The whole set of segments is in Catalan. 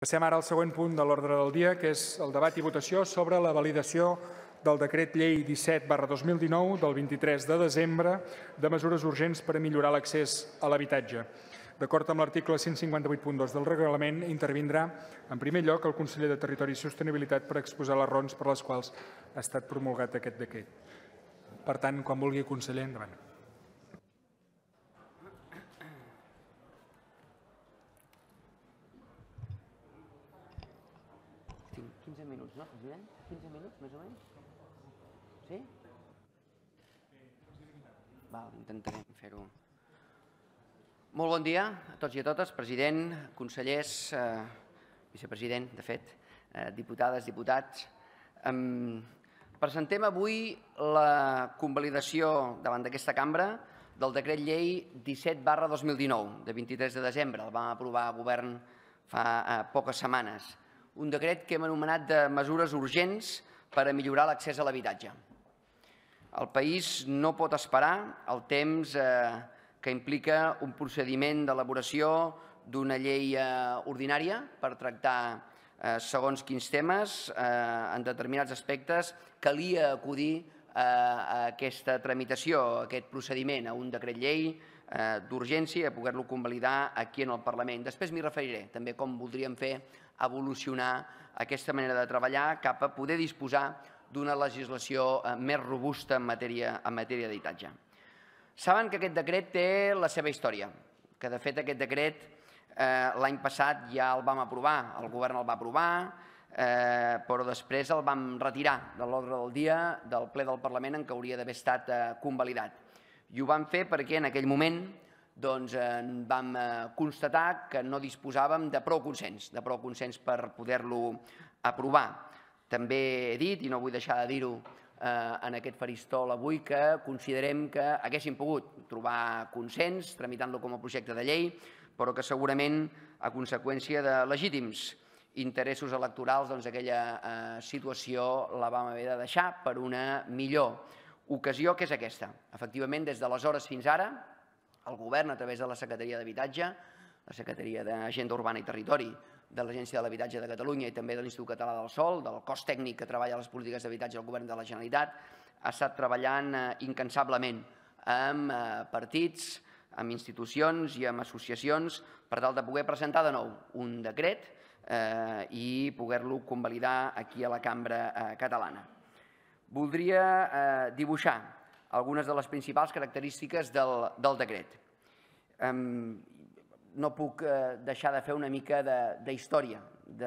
Passem ara al següent punt de l'ordre del dia, que és el debat i votació sobre la validació del decret llei 17/2019 del 23 de desembre de mesures urgents per a millorar l'accés a l'habitatge. D'acord amb l'article 158.2 del reglament, intervindrà en primer lloc el conseller de Territori i Sostenibilitat per exposar les raons per les quals ha estat promulgat aquest decret. Per tant, quan vulgui, conseller, endavant. Tinc 15 minuts, no, president? 15 minuts, més o menys? Sí? Val, intentarem fer-ho. Molt bon dia a tots i a totes, president, consellers, vicepresident, de fet, diputades, diputats. Presentem avui la convalidació davant d'aquesta cambra del decret llei 17/2019, de 23 de desembre. El vam aprovar a govern fa poques setmanes. Un decret que hem anomenat de mesures urgents per a millorar l'accés a l'habitatge. El país no pot esperar el temps que implica un procediment d'elaboració d'una llei ordinària per tractar segons quins temes, en determinats aspectes, calia acudir a aquesta tramitació, a aquest procediment, a un decret llei d'urgència, a poder-lo convalidar aquí en el Parlament. Després m'hi referiré, també com voldríem fer evolucionar aquesta manera de treballar cap a poder disposar d'una legislació més robusta en matèria d'habitatge. Saben que aquest decret té la seva història, que de fet aquest decret l'any passat ja el vam aprovar, el govern el va aprovar, però després el vam retirar de l'ordre del dia del ple del Parlament en què hauria d'haver estat convalidat. I ho vam fer perquè en aquell moment vam constatar que no disposàvem de prou consens per poder-lo aprovar. També he dit, i no vull deixar de dir-ho en aquest faristol avui, que considerem que haguéssim pogut trobar consens tramitant-lo com a projecte de llei, però que segurament a conseqüència de legítims interessos electorals aquella situació la vam haver de deixar per una millor ocasió, que és aquesta. Efectivament, des d'aleshores fins ara, el govern, a través de la Secretaria d'Habitatge, la Secretaria d'Agenda Urbana i Territori, de l'Agència de l'Habitatge de Catalunya i també de l'Institut Català del Sòl, del cos tècnic que treballa les polítiques d'habitatge del govern de la Generalitat, ha estat treballant incansablement amb partits, amb institucions i amb associacions per tal de poder presentar de nou un decret i poder-lo convalidar aquí a la cambra catalana. Voldria dibuixar algunes de les principals característiques del decret. No puc deixar de fer una mica d'història,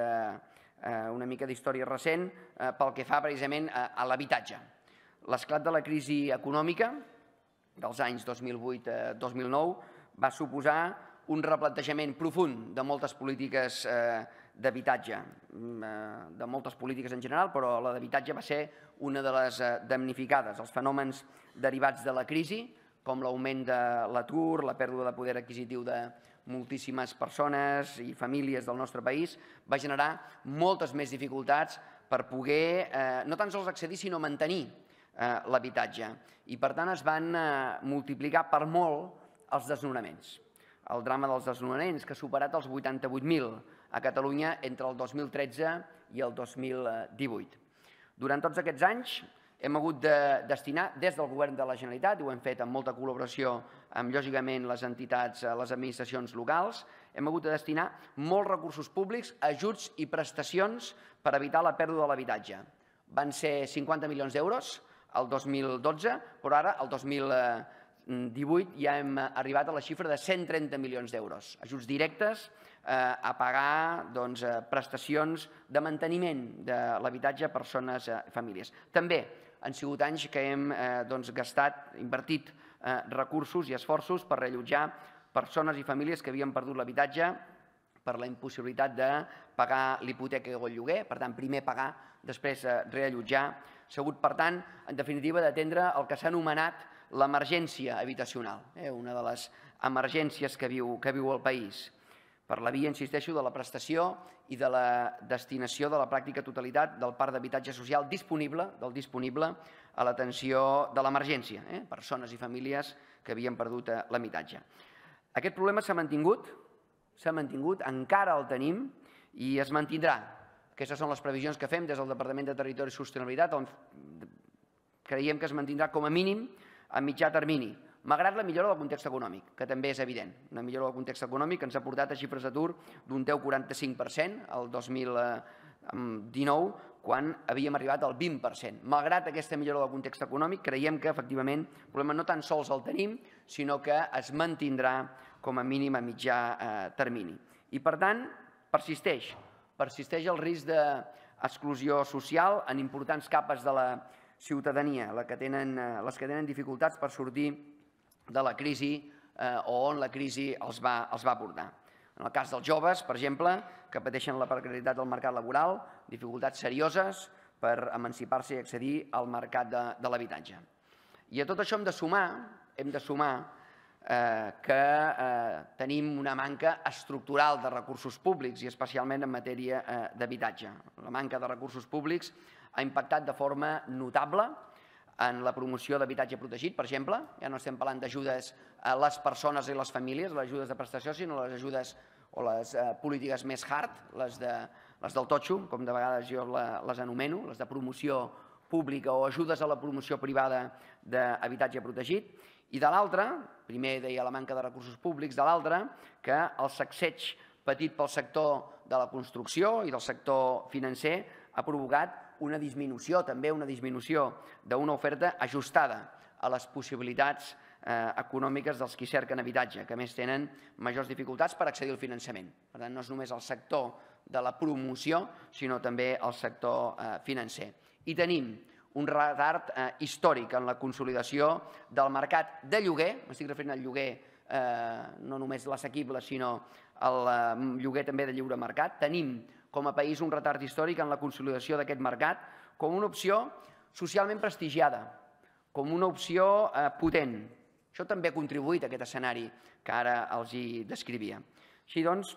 una mica d'història recent pel que fa precisament a l'habitatge. L'esclat de la crisi econòmica dels anys 2008-2009 va suposar un replantejament profund de moltes polítiques d'habitatge, de moltes polítiques en general, però la d'habitatge va ser una de les damnificades. Els fenòmens derivats de la crisi, com l'augment de l'atur, la pèrdua de poder adquisitiu de moltíssimes persones i famílies del nostre país, va generar moltes més dificultats per poder no tan sols accedir, sinó mantenir l'habitatge. I per tant es van multiplicar per molt els desnonaments. El drama dels desnonaments, que ha superat els 88.000 a Catalunya entre el 2013 i el 2018. Durant tots aquests anys hem hagut de destinar, des del govern de la Generalitat, i ho hem fet amb molta col·laboració amb, lògicament, les entitats, les administracions locals, hem hagut de destinar molts recursos públics, ajuts i prestacions per evitar la pèrdua de l'habitatge. Van ser 50 milions d'euros el 2012, però ara, el 2018, ja hem arribat a la xifra de 130 milions d'euros. Ajuts directes a pagar prestacions de manteniment de l'habitatge a persones i famílies. També han sigut anys que hem gastat, invertit recursos i esforços per reallotjar persones i famílies que havien perdut l'habitatge per la impossibilitat de pagar l'hipoteca o el lloguer, per tant, primer pagar, després reallotjar. S'ha hagut, per tant, en definitiva, d'atendre el que s'ha anomenat l'emergència habitacional, una de les emergències que viu el país, per la via, insisteixo, de la prestació i de la destinació de la pràctica totalitat del parc d'habitatge social disponible a l'atenció de l'emergència, persones i famílies que havien perdut l'habitatge. Aquest problema s'ha mantingut, encara el tenim, i es mantindrà. Aquestes són les previsions que fem des del Departament de Territori i Sostenibilitat, on creiem que es mantindrà com a mínim a mitjà termini, malgrat la millora del context econòmic, que també és evident. Una millora del context econòmic que ens ha portat a xifres d'atur d'un 10,45% el 2019, quan havíem arribat al 20%. Malgrat aquesta millora del context econòmic, creiem que, efectivament, el problema no tan sols el tenim, sinó que es mantindrà com a mínim a mitjà termini. I, per tant, persisteix el risc d'exclusió social en importants capes de la ciutadania, les que tenen dificultats per sortir de la crisi o on la crisi els va portar. En el cas dels joves, per exemple, que pateixen la precarietat del mercat laboral, dificultats serioses per emancipar-se i accedir al mercat de l'habitatge. I a tot això hem de sumar que tenim una manca estructural de recursos públics i especialment en matèria d'habitatge. La manca de recursos públics ha impactat de forma notable en la promoció d'habitatge protegit, per exemple. Ja no estem parlant d'ajudes a les persones i les famílies, les ajudes de prestació, sinó les ajudes o les polítiques més hard, les del totxo, com de vegades jo les anomeno, les de promoció pública o ajudes a la promoció privada d'habitatge protegit. I de l'altra, primer deia la manca de recursos públics, de l'altra, que el sacseig patit pel sector de la construcció i del sector financer ha provocat una disminució, també una disminució d'una oferta ajustada a les possibilitats econòmiques dels qui cerquen habitatge, que més tenen majors dificultats per accedir al finançament. Per tant, no és només el sector de la promoció, sinó també el sector financer. I tenim un retard històric en la consolidació del mercat de lloguer, m'estic referint al lloguer no només l'assequible, sinó el lloguer també de lliure mercat. Tenim com a país un retard històric en la consolidació d'aquest mercat com una opció socialment prestigiada, com una opció potent. Això també ha contribuït a aquest escenari que ara els hi descrivia. Així doncs,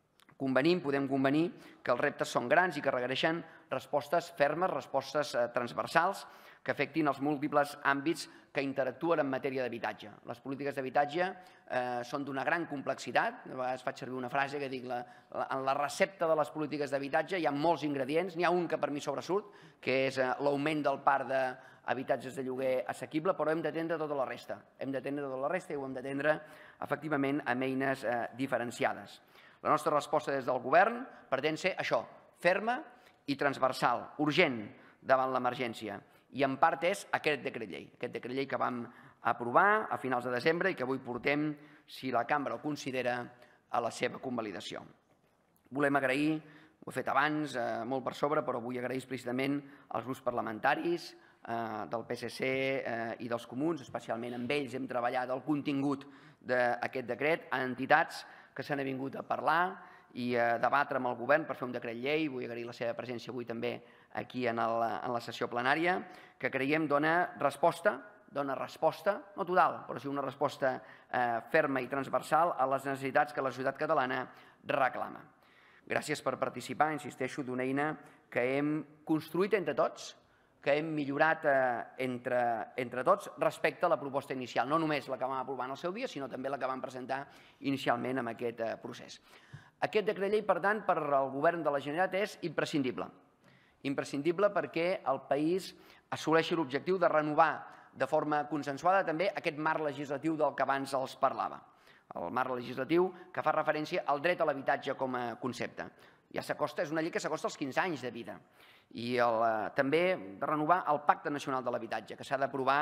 podem convenir que els reptes són grans i que requereixen respostes fermes, respostes transversals, que afectin els múltiples àmbits que interactuen en matèria d'habitatge. Les polítiques d'habitatge són d'una gran complexitat. A vegades faig servir una frase que dic en la recepta de les polítiques d'habitatge hi ha molts ingredients. N'hi ha un que per mi sobresurt, que és l'augment del parc d'habitatges de lloguer assequible, però hem d'atendre tota la resta. Hem d'atendre tota la resta i ho hem d'atendre efectivament amb eines diferenciades. La nostra resposta des del govern pretén ser això, ferma i transversal, urgent davant l'emergència. I en part és aquest decret llei que vam aprovar a finals de desembre i que avui portem, si la cambra ho considera, a la seva convalidació. Volem agrair, ho he fet abans, molt per sobre, però vull agrair explícitament als grups parlamentaris del PSC i dels comuns, especialment amb ells hem treballat el contingut d'aquest decret, a entitats que s'han vingut a parlar i a debatre amb el govern per fer un decret llei. Vull agrair la seva presència avui també aquí en la sessió plenària, que creiem dona resposta, no total, però sí una resposta ferma i transversal a les necessitats que la societat catalana reclama. Gràcies per participar, insisteixo, d'una eina que hem construït entre tots, que hem millorat entre tots respecte a la proposta inicial, no només la que vam aprovar en el seu dia, sinó també la que vam presentar inicialment en aquest procés. Aquest decret llei, per tant, per al govern de la Generalitat és imprescindible. Imprescindible perquè el país assoleixi l'objectiu de renovar de forma consensuada també aquest marc legislatiu del que abans els parlava. El marc legislatiu que fa referència al dret a l'habitatge com a concepte. Ja s'acosta, és una llei que s'acosta als 15 anys de vida. I també de renovar el Pacte Nacional de l'Habitatge, que s'ha d'aprovar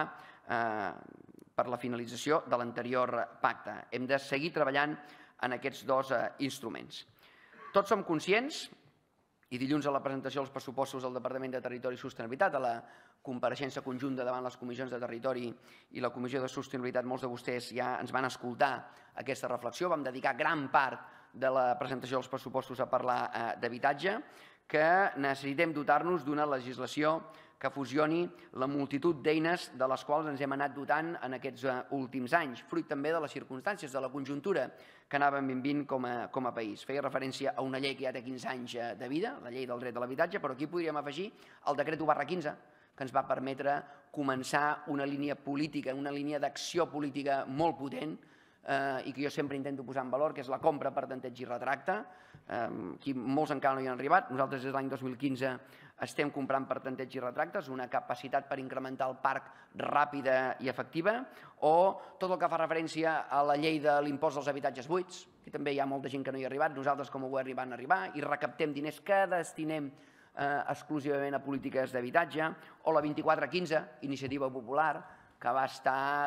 per la finalització de l'anterior pacte. Hem de seguir treballant en aquests dos instruments. Tots som conscients, i dilluns a la presentació dels pressupostos del Departament de Territori i Sostenibilitat, a la compareixença conjunta davant les comissions de Territori i la Comissió de Sostenibilitat, molts de vostès ja ens van escoltar aquesta reflexió, vam dedicar gran part de la presentació dels pressupostos a parlar d'habitatge, que necessitem dotar-nos d'una legislació que fusioni la multitud d'eines de les quals ens hem anat dotant en aquests últims anys, fruit també de les circumstàncies, de la conjuntura que anàvem vivint com a país. Feia referència a una llei que ja té 15 anys de vida, la llei del dret a l'habitatge, però aquí podríem afegir el decret 1/15, que ens va permetre començar una línia política, una línia d'acció política molt potent i que jo sempre intento posar en valor, que és la compra per tanteig i retracte. Aquí molts encara no hi han arribat. Nosaltres des de l'any 2015 estem comprant per tanteig i retractes, una capacitat per incrementar el parc ràpida i efectiva, o tot el que fa referència a la llei de l'impost dels habitatges buits, que també hi ha molta gent que no hi ha arribat, nosaltres com a govern hi van arribar, i recaptem diners que destinem exclusivament a polítiques d'habitatge, o la 2415, Iniciativa Popular, que va estar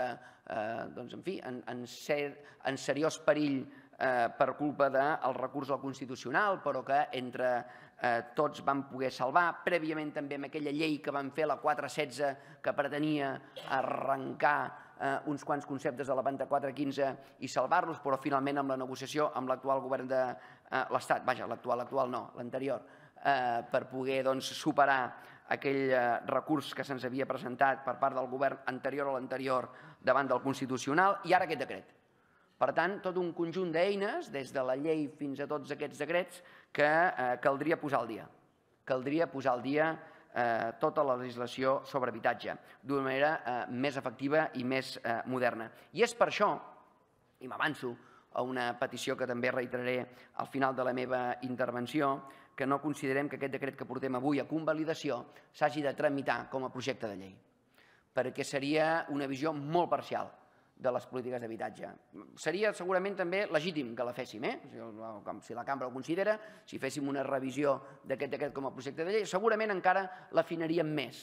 en seriós perill per culpa del recurs al Constitucional, però que entre tots vam poder salvar. Prèviament també amb aquella llei que vam fer, la 416, que pretenia arrencar uns quants conceptes de la 2415 i salvar-los, però finalment amb la negociació amb l'actual govern de l'Estat, vaja, l'actual no, l'anterior, per poder superar aquell recurs que se'ns havia presentat per part del govern anterior a l'anterior davant del Constitucional, i ara aquest decret. Per tant, tot un conjunt d'eines, des de la llei fins a tots aquests decrets, que caldria posar al dia. Caldria posar al dia tota la legislació sobre habitatge d'una manera més efectiva i més moderna. I és per això, i m'avanço a una petició que també reiteraré al final de la meva intervenció, que no considerem que aquest decret que portem avui a convalidació s'hagi de tramitar com a projecte de llei, perquè seria una visió molt parcial de les polítiques d'habitatge. Seria segurament també legítim que la féssim, si la cambra ho considera, si féssim una revisió d'aquest decret com a projecte de llei, segurament encara l'afinaríem més,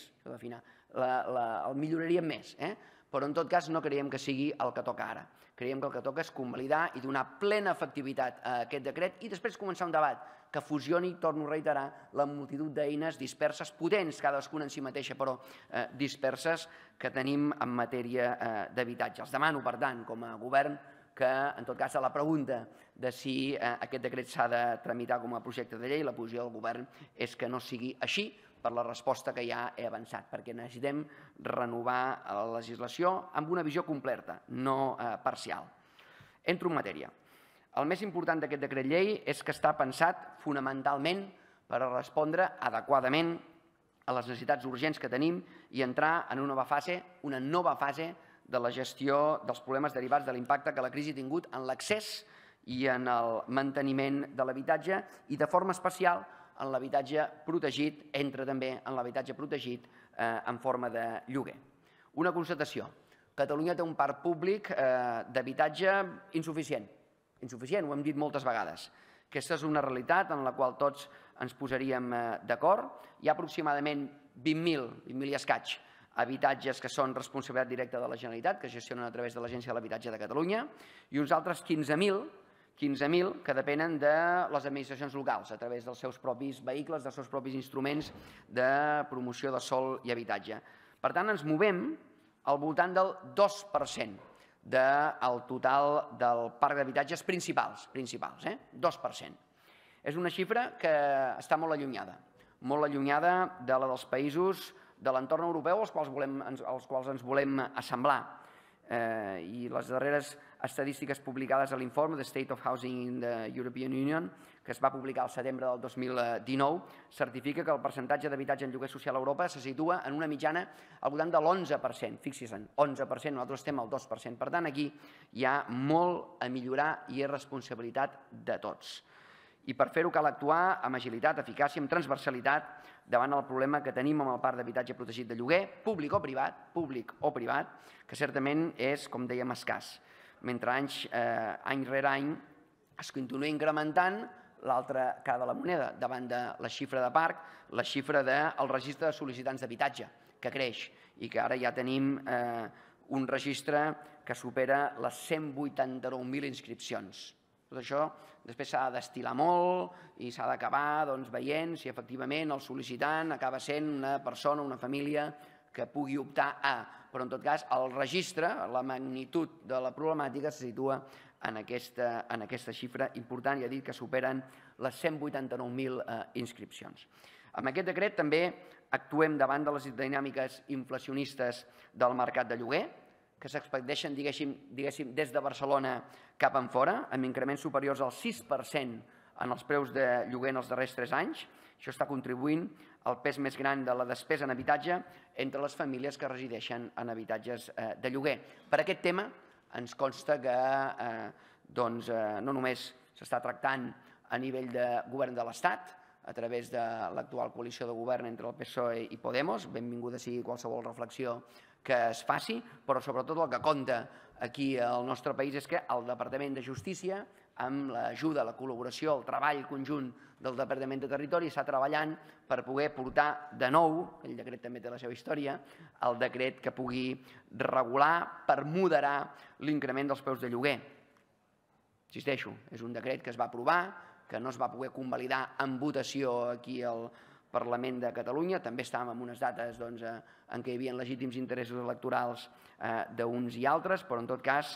el milloraríem més, però en tot cas no creiem que sigui el que toca ara. Creiem que el que toca és convalidar i donar plena efectivitat a aquest decret i després començar un debat que fusioni, torno a reiterar, la multitud d'eines disperses, potents cadascuna en si mateixa, però disperses, que tenim en matèria d'habitatge. Els demano, per tant, com a govern, que, en tot cas, a la pregunta de si aquest decret s'ha de tramitar com a projecte de llei, la posició del govern és que no sigui així, per la resposta que ja he avançat, perquè necessitem renovar la legislació amb una visió completa, no parcial. Entro en matèria. El més important d'aquest decret llei és que està pensat fonamentalment per a respondre adequadament a les necessitats urgents que tenim i entrar en una nova fase de la gestió dels problemes derivats de l'impacte que la crisi ha tingut en l'accés i en el manteniment de l'habitatge i de forma especial en l'habitatge protegit, entra també en l'habitatge protegit en forma de lloguer. Una constatació. Catalunya té un parc públic d'habitatge insuficient. Insuficient, ho hem dit moltes vegades. Aquesta és una realitat en la qual tots ens posaríem d'acord. Hi ha aproximadament 20.000 i escaig habitatges que són responsabilitat directa de la Generalitat, que gestionen a través de l'Agència de l'Habitatge de Catalunya, i uns altres 15.000 que depenen de les administracions locals a través dels seus propis vehicles, dels seus propis instruments de promoció de sòl i habitatge. Per tant, ens movem al voltant del 2% del total del parc d'habitatges principals, 2%. És una xifra que està molt allunyada de la dels països de l'entorn europeu als quals ens volem assemblar. I les darreres estadístiques publicades a l'informe de State of Housing in the European Union, que es va publicar al setembre del 2019, certifica que el percentatge d'habitatge en lloguer social a Europa se situa en una mitjana al voltant de l'11%. Fixin-se, 11%, nosaltres estem al 2%. Per tant, aquí hi ha molt a millorar i és responsabilitat de tots. I per fer-ho cal actuar amb agilitat, eficàcia, amb transversalitat davant el problema que tenim amb el parc d'habitatge protegit de lloguer, públic o privat, que certament és, com dèiem, escàs. Mentre any rere any es continua incrementant l'altra cara de la moneda, davant de la xifra de parc, la xifra del registre de sol·licitants d'habitatge, que creix i que ara ja tenim un registre que supera les 189.000 inscripcions. Tot això després s'ha de destil·lar molt i s'ha d'acabar veient si efectivament el sol·licitant acaba sent una persona, una família que pugui optar a. Però en tot cas el registre, la magnitud de la problemàtica se situa en aquesta xifra important, ja he dit que superen les 189.000 inscripcions. Amb aquest decret també actuem davant de les dinàmiques inflacionistes del mercat de lloguer, que s'expandeixen, diguéssim, des de Barcelona cap enfora, amb increments superiors al 6% en els preus de lloguer en els darrers 3 anys. Això està contribuint al pes més gran de la despesa en habitatge entre les famílies que resideixen en habitatges de lloguer. Per aquest tema ens consta que no només s'està tractant a nivell de govern de l'Estat, a través de l'actual coalició de govern entre el PSOE i Podemos, benvinguda sigui qualsevol reflexió que es faci, però sobretot el que compta aquí al nostre país és que el Departament de Justícia, amb l'ajuda, la col·laboració, el treball conjunt del Departament de Territori, està treballant per poder portar de nou, el decret també té la seva història, el decret que pugui regular per moderar l'increment dels preus de lloguer. Insisteixo, és un decret que es va aprovar, que no es va poder convalidar en votació aquí al Parlament de Catalunya. També estàvem en unes dates en què hi havia legítims interessos electorals d'uns i altres, però en tot cas,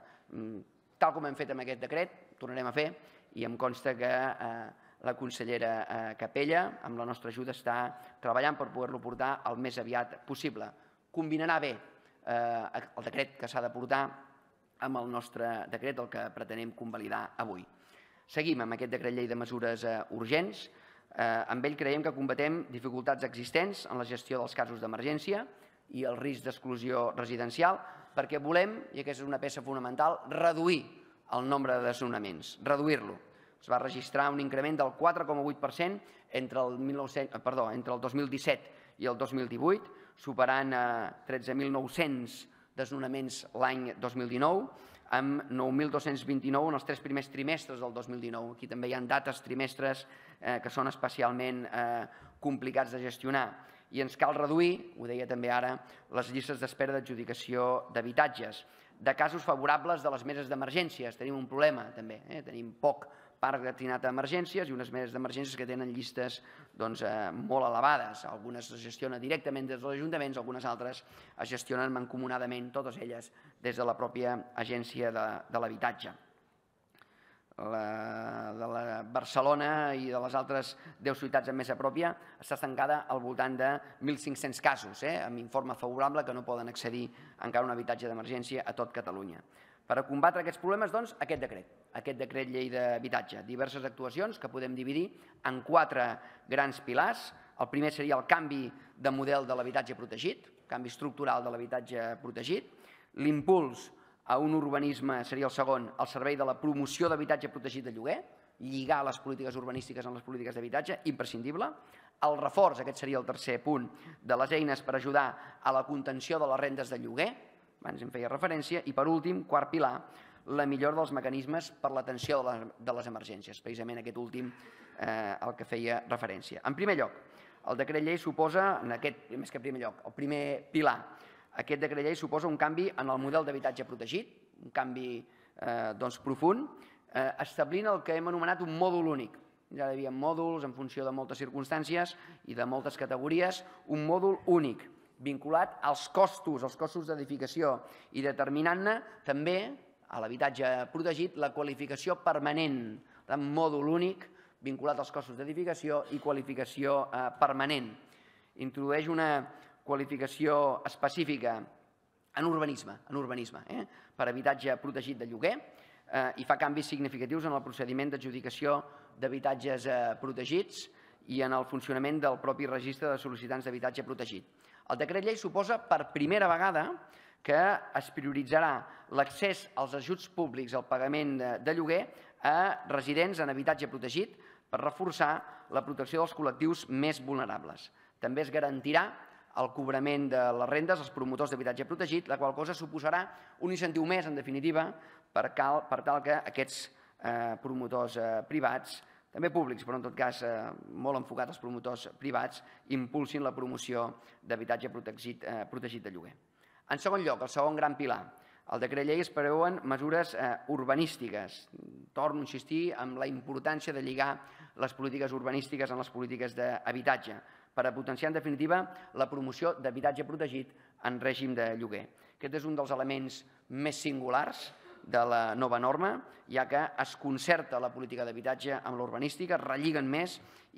tal com hem fet amb aquest decret, tornarem a fer, i em consta que la consellera Capella, amb la nostra ajuda, està treballant per poder-lo portar el més aviat possible. Combinarà bé el decret que s'ha de portar amb el nostre decret, el que pretenem convalidar avui. Seguim amb aquest decret llei de mesures urgents. Amb ell creiem que combatem dificultats existents en la gestió dels casos d'emergència i el risc d'exclusió residencial, perquè volem, i aquesta és una peça fonamental, reduir el nombre de desnonaments, reduir-lo. Es va registrar un increment del 4,8% entre el 2017 i el 2018, superant 13.900 desnonaments l'any 2019, amb 9.229 en els 3 primers trimestres del 2019. Aquí també hi ha dates, trimestres, que són especialment complicats de gestionar. I ens cal reduir, ho deia també ara, les llistes d'espera d'adjudicació d'habitatges. De casos favorables de les meses d'emergències, tenim un problema també, tenim poc parc destinat a emergències i unes meses d'emergències que tenen llistes molt elevades. Algunes es gestionen directament des dels ajuntaments, algunes altres es gestionen mancomunadament, totes elles des de la pròpia Agència de l'Habitatge. De Barcelona i de les altres 10 ciutats amb més a pròpia està estancada al voltant de 1.500 casos, amb informe favorable que no poden accedir encara a un habitatge d'emergència a tot Catalunya. Per a combatre aquests problemes, doncs, aquest decret llei d'habitatge. Diverses actuacions que podem dividir en 4 grans pilars. El primer seria el canvi de model de l'habitatge protegit, canvi estructural de l'habitatge protegit. L'impuls a un urbanisme seria el segon, al servei de la promoció d'habitatge protegit de lloguer, lligar les polítiques urbanístiques amb les polítiques d'habitatge, imprescindible. El reforç, aquest seria el tercer punt, de les eines per ajudar a la contenció de les rendes de lloguer, abans em feia referència, i per últim, quart pilar, la millora dels mecanismes per l'atenció de les emergències, precisament aquest últim al que feia referència. En primer lloc, el decret llei suposa, més que en primer lloc, el primer pilar, aquest decret llei suposa un canvi en el model d'habitatge protegit, un canvi profund, establint el que hem anomenat un mòdul únic. Ja hi havia mòduls en funció de moltes circumstàncies i de moltes categories, un mòdul únic, vinculat als costos d'edificació i determinant-ne també a l'habitatge protegit la qualificació permanent, un mòdul únic vinculat als costos d'edificació i qualificació permanent. Introdueix una qualificació específica en urbanisme, per habitatge protegit de lloguer i fa canvis significatius en el procediment d'adjudicació d'habitatges protegits i en el funcionament del propi registre de sol·licitants d'habitatge protegit. El decret llei suposa per primera vegada que es prioritzarà l'accés als ajuts públics al pagament de lloguer a residents en habitatge protegit per reforçar la protecció dels col·lectius més vulnerables. També es garantirà el cobrament de les rendes als promotors d'habitatge protegit, la qual cosa suposarà un incentiu més, en definitiva, per tal que aquests promotors privats, també públics, però en tot cas molt enfocat als promotors privats, impulsin la promoció d'habitatge protegit de lloguer. En segon lloc, el segon gran pilar, al decret llei es preveuen mesures urbanístiques. Torno a insistir en la importància de lligar les polítiques urbanístiques amb les polítiques d'habitatge per a potenciar, en definitiva, la promoció d'habitatge protegit en règim de lloguer. Aquest és un dels elements més singulars de la nova norma, ja que es concerta la política d'habitatge amb l'urbanística, es relliguen més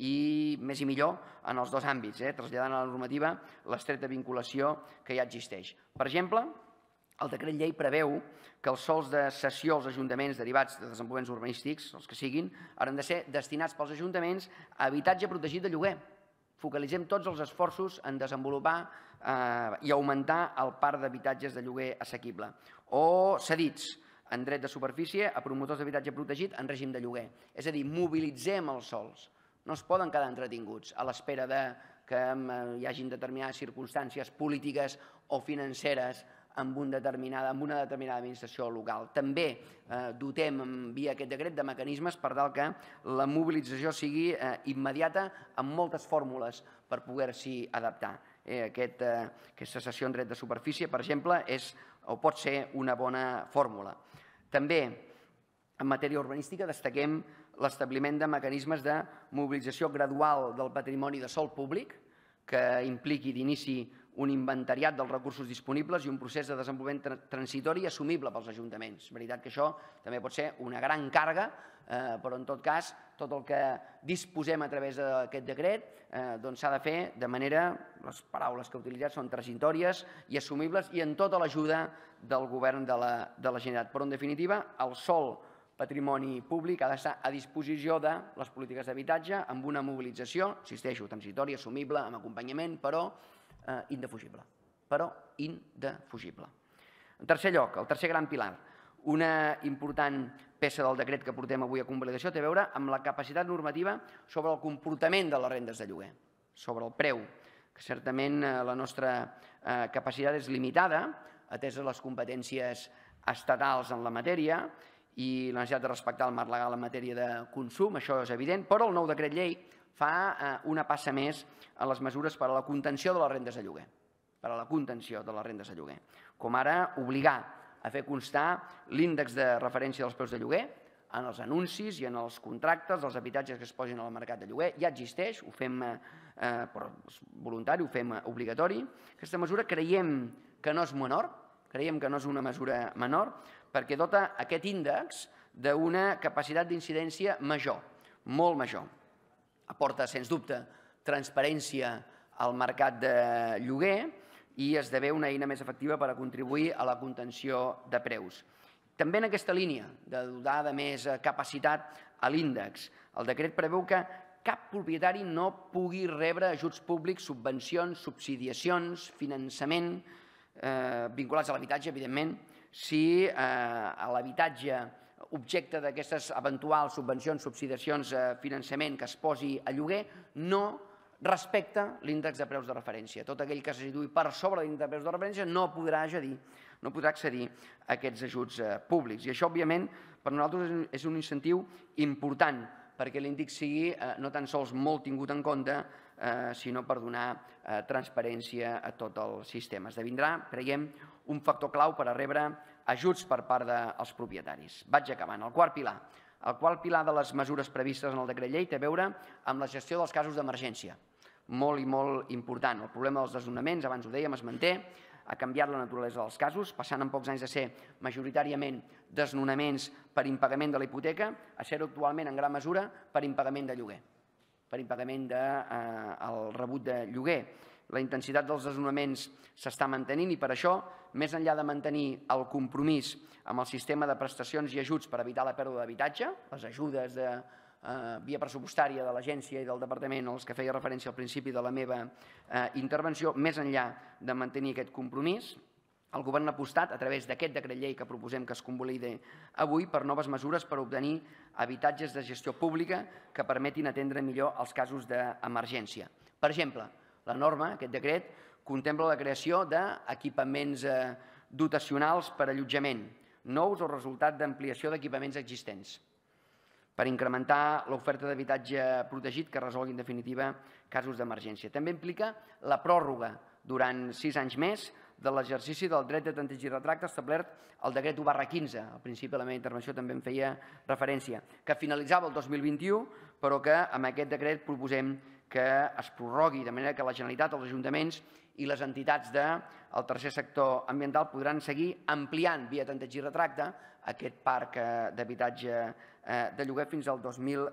i millor en els dos àmbits, traslladant a la normativa l'estreta vinculació que ja existeix. Per exemple, el decret llei preveu que els sòls de cessió als ajuntaments derivats de desenvolupaments urbanístics, els que siguin, hauran de ser destinats pels ajuntaments a habitatge protegit de lloguer. focalitzem tots els esforços en desenvolupar i augmentar el parc d'habitatges de lloguer assequible. O cedits en dret de superfície a promotors d'habitatge protegit en règim de lloguer. És a dir, mobilitzem els sols. No es poden quedar entretinguts a l'espera que hi hagin determinades circumstàncies polítiques o financeres amb una determinada administració local. També dotem via aquest decret de mecanismes per tal que la mobilització sigui immediata amb moltes fórmules per poder-s'hi adaptar. Aquesta cessió en dret de superfície, per exemple, és o pot ser una bona fórmula. També, en matèria urbanística, destaquem l'establiment de mecanismes de mobilització gradual del patrimoni de sòl públic, que impliqui d'inici un inventariat dels recursos disponibles i un procés de desenvolupament transitori assumible pels ajuntaments. És veritat que això també pot ser una gran càrrega, però en tot cas tot el que disposem a través d'aquest decret s'ha de fer de manera, les paraules que he utilitzat són transitòries i assumibles i en tota l'ajuda del govern de la Generalitat. Però en definitiva el sòl patrimoni públic ha d'estar a disposició de les polítiques d'habitatge amb una mobilització, insisteixo, transitòria, assumible, amb acompanyament, però indefugible. En tercer lloc, el tercer gran pilar, una important peça del decret que portem avui a convalidació té a veure amb la capacitat normativa sobre el comportament de les rendes de lloguer, sobre el preu, que certament la nostra capacitat és limitada, ateses les competències estatals en la matèria i la necessitat de respectar el marc legal en matèria de consum, això és evident, però el nou decret llei fa una passa més en les mesures per a la contenció de les rendes de lloguer, com ara obligar a fer constar l'índex de referència dels preus de lloguer en els anuncis i en els contractes dels habitatges que es posin al mercat de lloguer. Ja existeix, ho fem voluntari, ho fem obligatori. Aquesta mesura creiem que no és menor, creiem que no és una mesura menor, perquè dota aquest índex d'una capacitat d'incidència major, molt major. Aporta, sens dubte, transparència al mercat de lloguer i esdevé una eina més efectiva per a contribuir a la contenció de preus. També en aquesta línia de dotar de més capacitat a l'índex, el decret preveu que cap propietari no pugui rebre ajuts públics, subvencions, subsidiacions, finançament vinculats a l'habitatge, evidentment, si a l'habitatge objecte d'aquestes eventuals subvencions, subsidiacions, finançament que es posi a lloguer no respecta l'índex de preus de referència. Tot aquell que se situï per sobre l'índex de preus de referència no podrà accedir a aquests ajuts públics. I això, òbviament, per nosaltres és un incentiu important perquè l'índex sigui no tan sols molt tingut en compte, sinó per donar transparència a tot el sistema. Esdevindrà, creiem, un factor clau per a rebre ajuts per part dels propietaris. Vaig acabant. El quart pilar. El quart pilar de les mesures previstes en el decret llei té a veure amb la gestió dels casos d'emergència. Molt i molt important. El problema dels desnonaments, abans ho dèiem, es manté, ha canviat la naturalesa dels casos, passant en pocs anys de ser majoritàriament desnonaments per impagament de la hipoteca a ser actualment en gran mesura per impagament de lloguer, per impagament del rebut de lloguer. La intensitat dels desnonaments s'està mantenint i per això, més enllà de mantenir el compromís amb el sistema de prestacions i ajuts per evitar la pèrdua d'habitatge, les ajudes de via pressupostària de l'agència i del departament als que feia referència al principi de la meva intervenció, més enllà de mantenir aquest compromís, el govern ha apostat a través d'aquest decret llei que proposem que es convalidi avui per noves mesures per obtenir habitatges de gestió pública que permetin atendre millor els casos d'emergència. Per exemple, la norma, aquest decret, contempla la creació d'equipaments dotacionals per allotjament, nous o resultat d'ampliació d'equipaments existents, per incrementar l'oferta d'habitatge protegit que resolgui en definitiva casos d'emergència. També implica la pròrroga durant 6 anys més de l'exercici del dret de tanteig i retracte establert al decret 1/15, al principi de la meva intervenció també en feia referència, que finalitzava el 2021, però que amb aquest decret proposem que es prorrogui, de manera que la Generalitat, els ajuntaments i les entitats del tercer sector ambiental podran seguir ampliant via tanteig i retracte aquest parc d'habitatge de lloguer fins al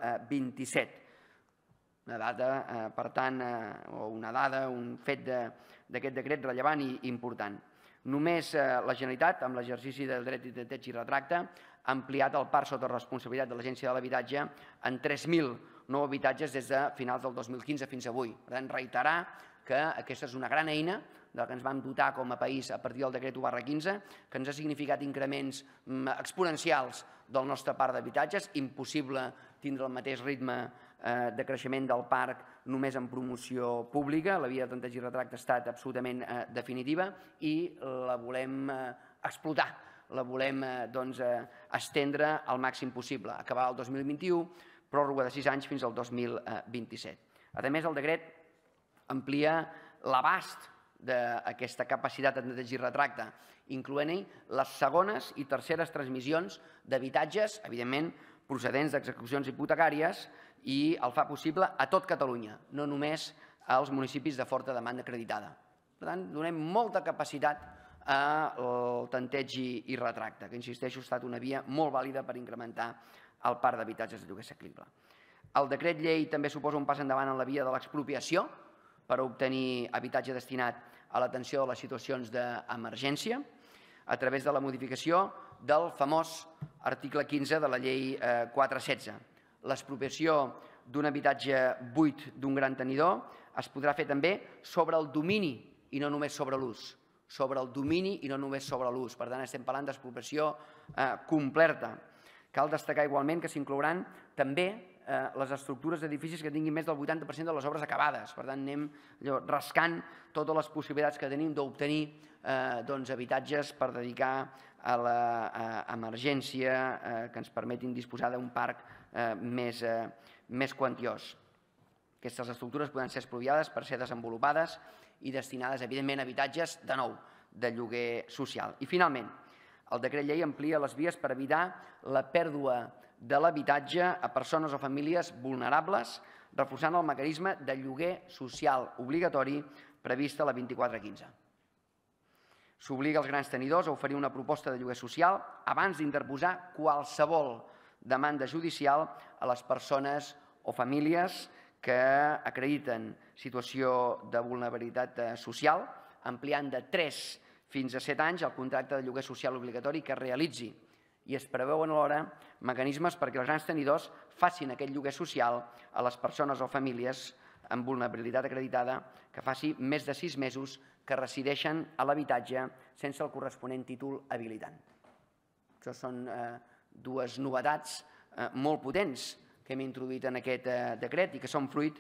2027. Una data, per tant, o una dada, un fet d'aquest decret rellevant i important. Només la Generalitat, amb l'exercici del dret de tanteig i retracte, ha ampliat el parc sota responsabilitat de l'Agència de l'Habitatge en 3.000 nou habitatges des de finals del 2015 fins avui. Per tant, reiterar que aquesta és una gran eina de la que ens vam dotar com a país a partir del decret 1/15, que ens ha significat increments exponencials del nostre parc d'habitatges, impossible tindre el mateix ritme de creixement del parc només en promoció pública. La via de tanteig i retracte ha estat absolutament definitiva i la volem explotar, la volem estendre al màxim possible. Acabar el 2021, pròrroga de 6 anys fins al 2027. A més, el decret amplia l'abast d'aquesta capacitat de tanteig i retracte, incloent-hi les segones i terceres transmissions d'habitatges, evidentment, procedents d'execucions hipotecàries, i el fa possible a tot Catalunya, no només als municipis de forta demanda acreditada. Per tant, donem molta capacitat al tanteig i retracte, que, insisteixo, ha estat una via molt vàlida per incrementar el parc d'habitatges de lloguer assequible. El decret llei també suposa un pas endavant en la via de l'expropiació per obtenir habitatge destinat a l'atenció de les situacions d'emergència a través de la modificació del famós article 15 de la llei 4/16. L'expropiació d'un habitatge buit d'un gran tenidor es podrà fer també sobre el domini i no només sobre l'ús. Sobre el domini i no només sobre l'ús. Per tant, estem parlant d'expropiació completa. Cal destacar igualment que s'inclouran també les estructures d'edificis que tinguin més del 80% de les obres acabades. Per tant, anem rascant totes les possibilitats que tenim d'obtenir habitatges per dedicar a l'emergència que ens permetin disposar d'un parc més quantiós. Aquestes estructures poden ser expropiades per ser desenvolupades i destinades, evidentment, a habitatges, de nou, de lloguer social. I, finalment, el decret llei amplia les vies per evitar la pèrdua de l'habitatge a persones o famílies vulnerables, reforçant el mecanisme de lloguer social obligatori previst a la 24/15. S'obliga els grans tenidors a oferir una proposta de lloguer social abans d'interposar qualsevol demanda judicial a les persones o famílies que acrediten situació de vulnerabilitat social, ampliant de 3 fins a 7 anys el contracte de lloguer social obligatori que es realitzi, i es preveuen alhora mecanismes perquè els grans tenidors facin aquest lloguer social a les persones o famílies amb vulnerabilitat acreditada que faci més de 6 mesos que resideixen a l'habitatge sense el corresponent títol habilitant. Això són dues novetats molt potents que hem introduït en aquest decret i que són fruit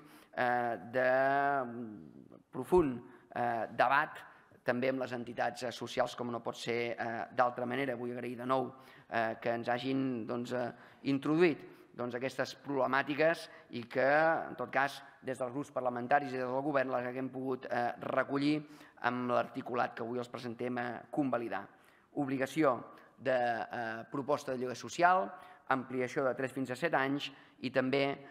de profund debat també amb les entitats socials, com no pot ser d'altra manera. Vull agrair de nou que ens hagin introduït aquestes problemàtiques i que, en tot cas, des dels grups parlamentaris i des del govern les haguem pogut recollir amb l'articulat que avui els presentem a convalidar. Obligació de proposta de lloguer social, ampliació de 3 fins a 7 anys i també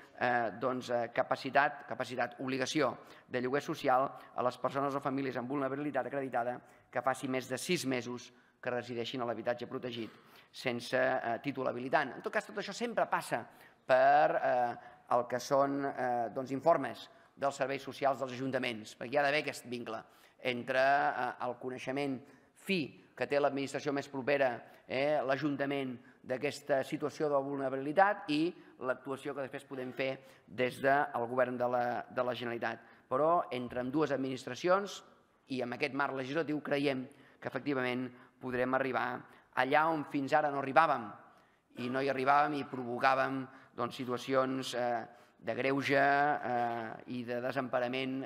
obligació de lloguer social a les persones o famílies amb vulnerabilitat acreditada que faci més de 6 mesos que resideixin a l'habitatge protegit sense títol habilitant. En tot cas, tot això sempre passa per el que són informes dels serveis socials dels ajuntaments, perquè hi ha d'haver aquest vincle entre el coneixement fi que té l'administració més propera, l'Ajuntament, d'aquesta situació de vulnerabilitat i l'actuació que després podem fer des del Govern de la Generalitat. Però entre ambdues administracions i amb aquest marc legislatiu creiem que efectivament podrem arribar allà on fins ara no arribàvem i no hi arribàvem i provocàvem situacions de greuge i de desemparament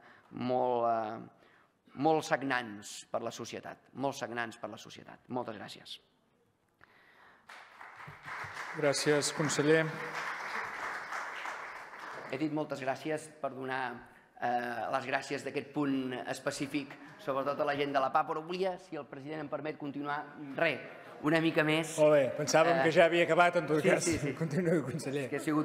molt sagnants per la societat, molt sagnants per la societat. Moltes gràcies. Gràcies, conseller. He dit moltes gràcies per donar les gràcies d'aquest punt específic, sobretot a la gent de la PA, però volia, si el president em permet, continuar una mica més. Molt bé, pensàvem que ja havia acabat, en tot cas. Continuï, conseller. Ha sigut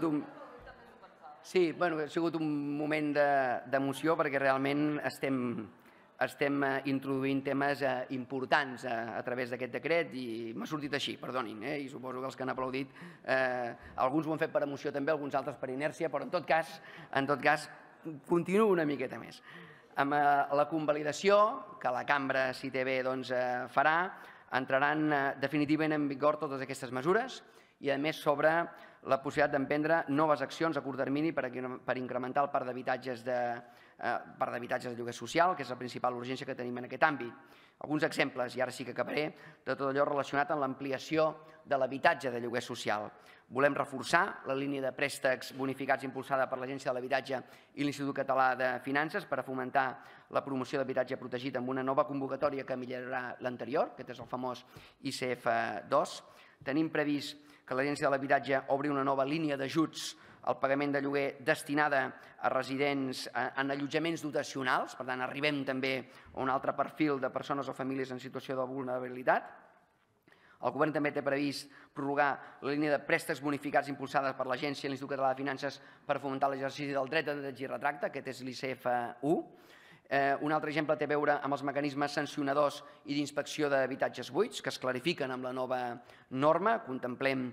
un moment d'emoció perquè realment estem introduint temes importants a través d'aquest decret i m'ha sortit així, perdonin, i suposo que els que han aplaudit, alguns ho han fet per emoció també, alguns altres per inèrcia, però en tot cas, continuo una miqueta més. Amb la convalidació, que la cambra, si té bé, farà, entraran definitivament en vigor totes aquestes mesures i, a més, sobre la possibilitat d'emprendre noves accions a curt termini per incrementar el parc d'habitatges de lloguer social, que és la principal urgència que tenim en aquest àmbit. Alguns exemples, i ara sí que acabaré, de tot allò relacionat amb l'ampliació de l'habitatge de lloguer social. Volem reforçar la línia de préstecs bonificats impulsada per l'Agència de l'Habitatge i l'Institut Català de Finances per a fomentar la promoció d'habitatge protegit amb una nova convocatòria que millorarà l'anterior, aquest és el famós ICF2. Tenim previst que l'Agència de l'Habitatge obri una nova línia d'ajuts al pagament de lloguer destinada a residents en allotjaments dotacionals, per tant, arribem també a un altre perfil de persones o famílies en situació de vulnerabilitat. El Govern també té previst prorrogar la línia de préstecs bonificats impulsada per l'Agència i l'Institut Català de Finances per fomentar l'exercici del dret de tanteig i retracte, aquest és l'ICF1. Un altre exemple té a veure amb els mecanismes sancionadors i d'inspecció d'habitatges buits, que es clarifiquen amb la nova norma. Contemplem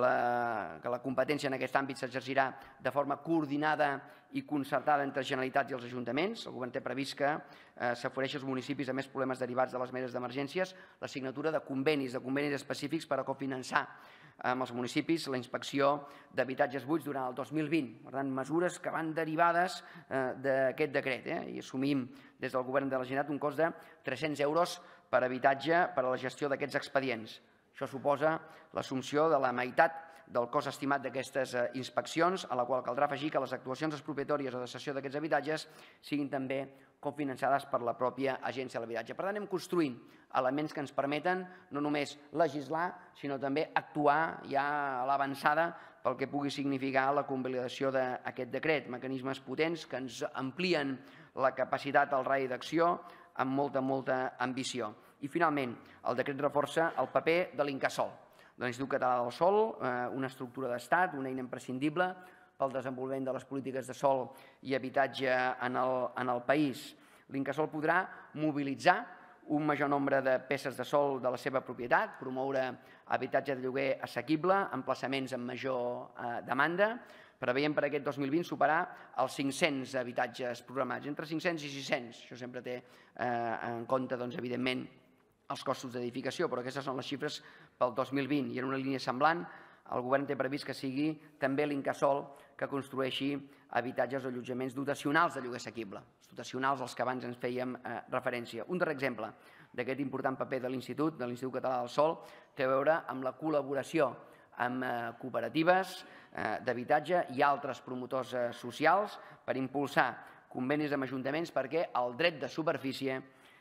que la competència en aquest àmbit s'exercirà de forma coordinada i concertada entre Generalitat i els ajuntaments. El Govern té previst que s'ofereixi als municipis amb més problemes derivats de les meses d'emergències la signatura de convenis específics per a cofinançar amb els municipis la inspecció d'habitatges buits durant el 2020. Per tant, mesures que van derivades d'aquest decret i assumim des del Govern de la Generalitat un cost de 300 euros per habitatge per a la gestió d'aquests expedients. Això suposa l'assumpció de la meitat del cost estimat d'aquestes inspeccions, a la qual caldrà afegir que les actuacions expropiatòries o de cessió d'aquests habitatges siguin també cofinançades per la pròpia Agència de l'Habitatge. Per tant, anem construint elements que ens permeten no només legislar, sinó també actuar ja a l'avançada pel que pugui significar la convalidació d'aquest decret. Mecanismes potents que ens amplien la capacitat al radi d'acció amb molta ambició. I finalment, el decret reforça el paper de l'Incasòl, de l'Institut Català del Sòl, una estructura d'estat, una eina imprescindible pel desenvolupament de les polítiques de sòl i habitatge en el país. L'Incasòl podrà mobilitzar un major nombre de peces de sòl de la seva propietat, promoure habitatge de lloguer assequible, emplaçaments amb major demanda. Preveiem per aquest 2020 superar els 500 habitatges programats, entre 500 i 600. Això sempre té en compte, evidentment, els costos d'edificació, però aquestes són les xifres pel 2020. I en una línia semblant, el Govern té previst que sigui també l'Incasòl que construeixi habitatges o allotjaments dotacionals de lloguer assequible, els dotacionals als que abans ens fèiem referència. Un darrer exemple d'aquest important paper de l'Institut Català del Sòl té a veure amb la col·laboració amb cooperatives d'habitatge i altres promotors socials per impulsar convenis amb ajuntaments perquè el dret de superfície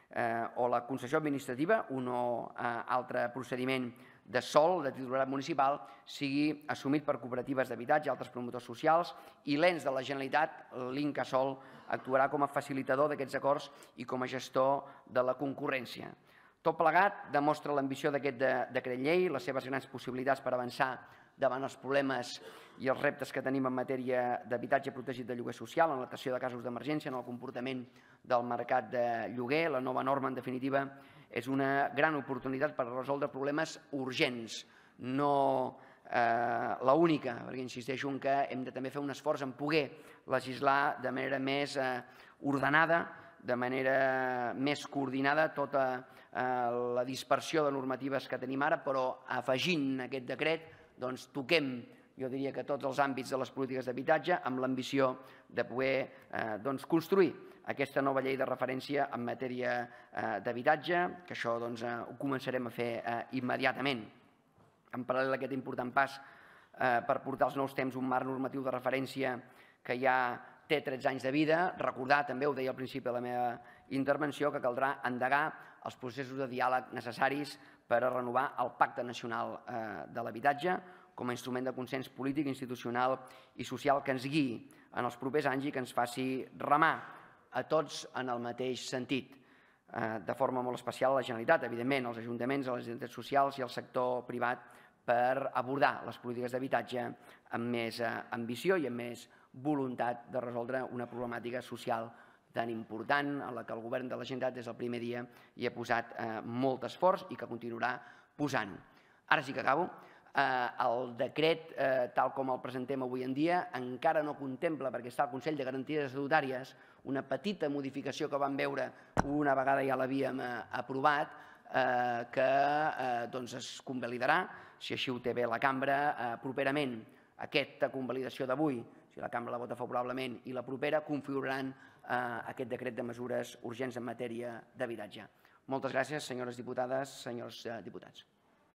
o la concessió administrativa, un o altre procediment de sòl de titularitat municipal, sigui assumit per cooperatives d'habitatge i altres promotors socials i l'ens de la Generalitat, l'Incasòl, actuarà com a facilitador d'aquests acords i com a gestor de la concurrència. Tot plegat demostra l'ambició d'aquest decret llei, les seves grans possibilitats per avançar davant els problemes i els reptes que tenim en matèria d'habitatge protegit de lloguer social, en l'atenció de casos d'emergència, en el comportament del mercat de lloguer. La nova norma, en definitiva, és una gran oportunitat per resoldre problemes urgents, no l'única, perquè insisteixo en que hem de també fer un esforç en poder legislar de manera més ordenada, de manera més coordinada tota la dispersió de normatives que tenim ara, però afegint aquest decret toquem, jo diria que tots els àmbits de les polítiques d'habitatge amb l'ambició de poder construir aquesta nova llei de referència en matèria d'habitatge, que això ho començarem a fer immediatament. En paral·lel a aquest important pas per portar als nous temps un marc normatiu de referència que ja té 13 anys de vida, recordar també, ho deia al principi de la meva intervenció, que caldrà endegar els processos de diàleg necessaris per a renovar el Pacte Nacional de l'Habitatge com a instrument de consens polític, institucional i social que ens guiï en els propers anys i que ens faci remar a tots en el mateix sentit. De forma molt especial a la Generalitat, evidentment, als ajuntaments, a les entitats socials i al sector privat per abordar les polítiques d'habitatge amb més ambició i amb més voluntat de resoldre una problemàtica social tan important en la que el Govern de la Generalitat des del primer dia hi ha posat molt esforç i que continuarà posant. Ara sí que acabo. El decret, tal com el presentem avui en dia, encara no contempla, perquè està al Consell de Garanties Estatutàries, una petita modificació que vam veure una vegada ja l'havíem aprovat, que es convalidarà, si així ho té bé la cambra, properament. aquesta convalidació d'avui, si la cambra la vota favorablement, i la propera, configuraran aquest decret de mesures urgents en matèria d'habitatge. Moltes gràcies, senyores diputades, senyors diputats.